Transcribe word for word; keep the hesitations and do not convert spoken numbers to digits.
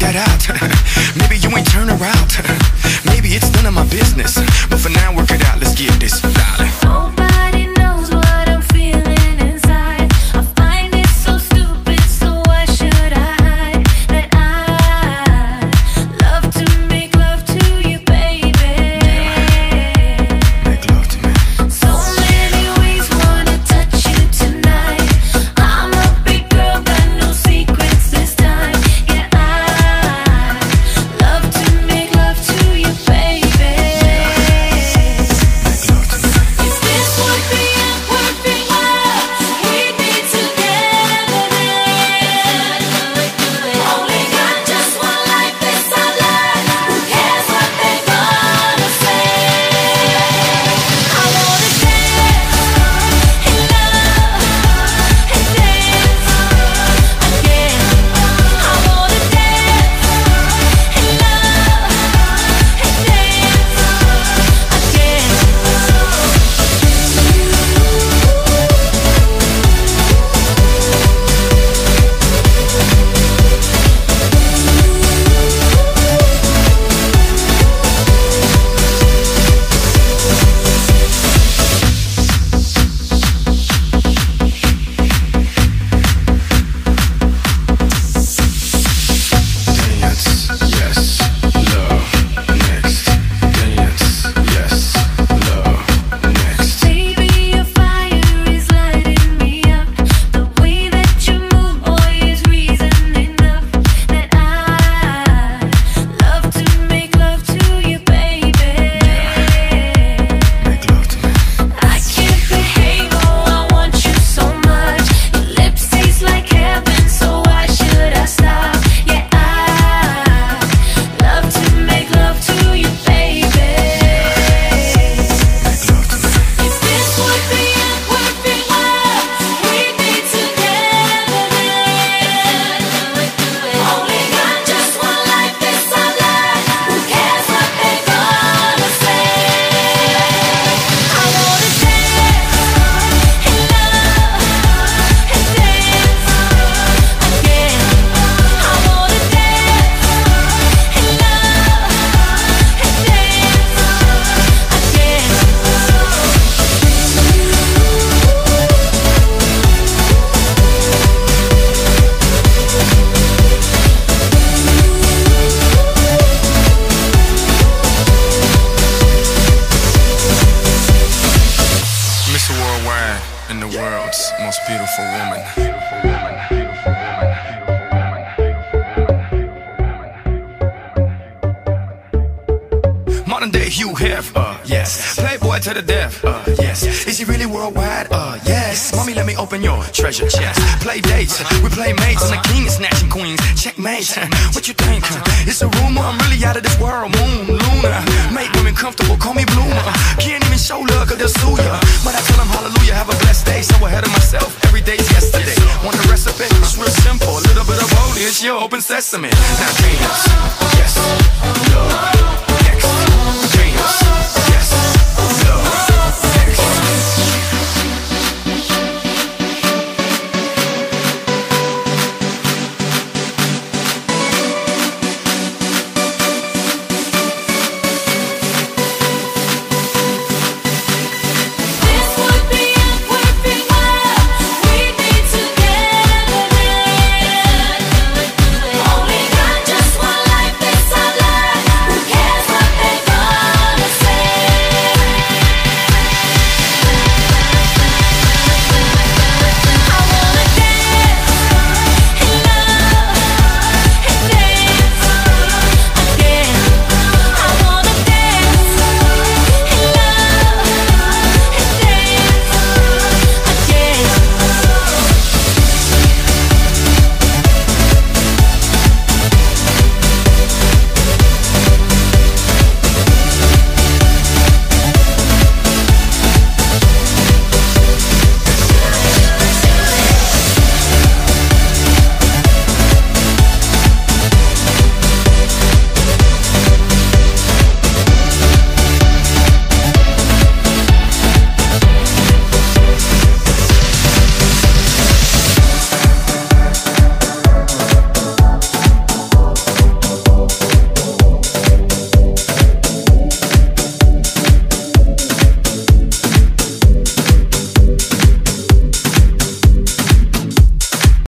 that out. Maybe you ain't turn around. Maybe it's none of my business, but for now work it out, let's get this, darling. Nobody knows what I'm feeling inside. I find it so stupid, so why should I hide that I love to make love to you, baby. Make love to me. So many ways wanna touch you tonight. I'm a big girl, got no secrets this time. Yeah, I love to make love to you, baby. If this would be a perfect world, we'd be together then. Only got just one life, this I learned. Who cares what they're gonna say? I wanna dance in love and dance again. I wanna dance in love and dance Dance, yes, love, next. Dance, yes, love, next. Baby, your fire is lighting me up. The way that you move, boy, is reason enough that I love to make love to you, baby. Make love to me. I can't behave, oh, I want you so much. Your lips taste like heaven, so why should I stop? Yeah, I love to make love to you, baby. Make love to me. If this would be a perfect world, we'd be together then. Only got just one life, this I learned. Who cares what they're gonna say? I wanna dance in love and dance again. I wanna dance in love and dance Mister Worldwide and the world's most beautiful woman. Modern day Hugh Hef, uh, yes. Playboy to the death, uh, yes. Is he really worldwide? Uh, yes. Mommy, let me open your treasure chest. Play dates, we play mates, and the king is snatching queens. Checkmate, what you think? It's a rumor, I'm really out of this world. Moon, Luna, make women comfortable, call me Bloomer. Can't even show love, cause they'll sue ya. But I tell them hallelujah, have a blessed day. So ahead of myself, every day's yesterday. Want the recipe? It's real simple. A little bit of holy, it's your open sesame. Now dance, yes, love.